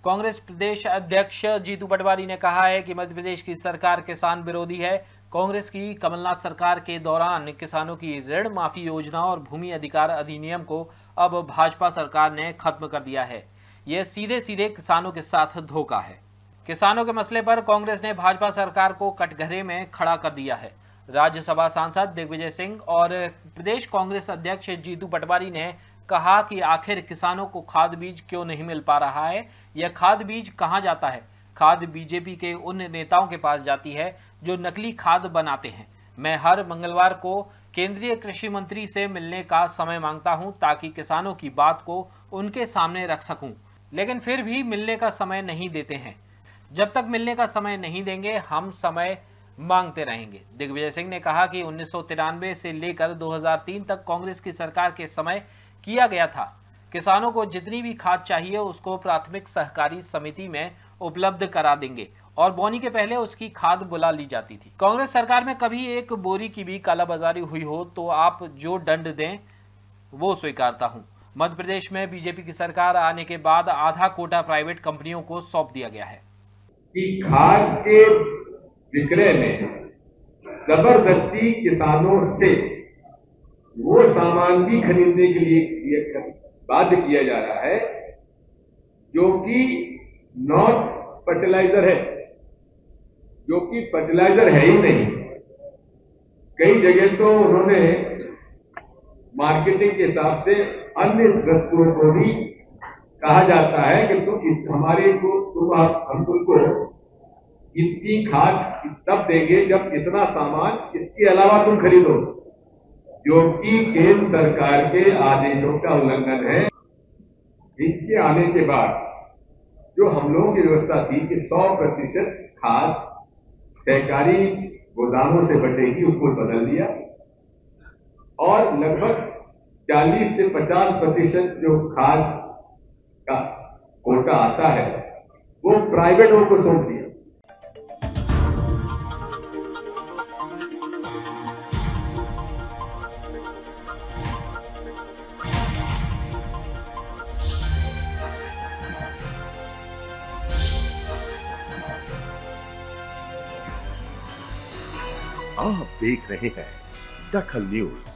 कांग्रेस प्रदेश अध्यक्ष जीतू पटवारी ने कहा है कि मध्य प्रदेश की सरकार किसान विरोधी है। कांग्रेस की कमलनाथ सरकार के दौरान किसानों की ऋण माफी योजना और भूमि अधिकार अधिनियम को अब भाजपा सरकार ने खत्म कर दिया है। यह सीधे सीधे किसानों के साथ धोखा है। किसानों के मसले पर कांग्रेस ने भाजपा सरकार को कटघरे में खड़ा कर दिया है। राज्यसभा सांसद दिग्विजय सिंह और प्रदेश कांग्रेस अध्यक्ष जीतू पटवारी ने कहा कि आखिर किसानों को खाद बीज क्यों नहीं मिल पा रहा है। यह खाद बीज कहां जाता है? खाद बीजेपी के उन नेताओं के पास जाती है जो नकली खाद बनाते हैं। मैं हर मंगलवार को केंद्रीय कृषि मंत्री से मिलने का समय मांगता हूं ताकि किसानों की बात को उनके सामने रख सकूं, लेकिन फिर भी मिलने का समय नहीं देते हैं। जब तक मिलने का समय नहीं देंगे हम समय मांगते रहेंगे। दिग्विजय सिंह ने कहा कि 1993 से लेकर 2003 तक कांग्रेस की सरकार के समय किया गया था। किसानों को जितनी भी खाद चाहिए उसको प्राथमिक सहकारी समिति में उपलब्ध करा देंगे और बोनी के पहले उसकी खाद बुला ली जाती थी। कांग्रेस सरकार में कभी एक बोरी की भी कालाबाजारी हुई हो तो आप जो दंड दें वो स्वीकारता हूं। मध्य प्रदेश में बीजेपी की सरकार आने के बाद आधा कोटा प्राइवेट कंपनियों को सौंप दिया गया है कि खाद के विक्रय में जबरदस्ती किसानों से वो सामान भी खरीदने के लिए बाध्य किया जा रहा है जो कि नॉन फर्टिलाइजर है, जो कि फर्टिलाइजर है ही नहीं। कई जगह तो उन्होंने मार्केटिंग के हिसाब से अन्य वस्तुओं को भी कहा जाता है कि हम तुमको इतनी खाद तब देंगे जब इतना सामान इसके अलावा तुम खरीदो, जो कि केंद्र सरकार के आदेशों का उल्लंघन है। इसके आने के बाद जो हम लोगों की व्यवस्था थी कि 100% खाद सहकारी गोदामों से बटेगी, उसको बदल दिया और लगभग 40 से 50% जो खाद का कोटा आता है वो प्राइवेटों को सौंप दिया। आप देख रहे हैं दखल न्यूज।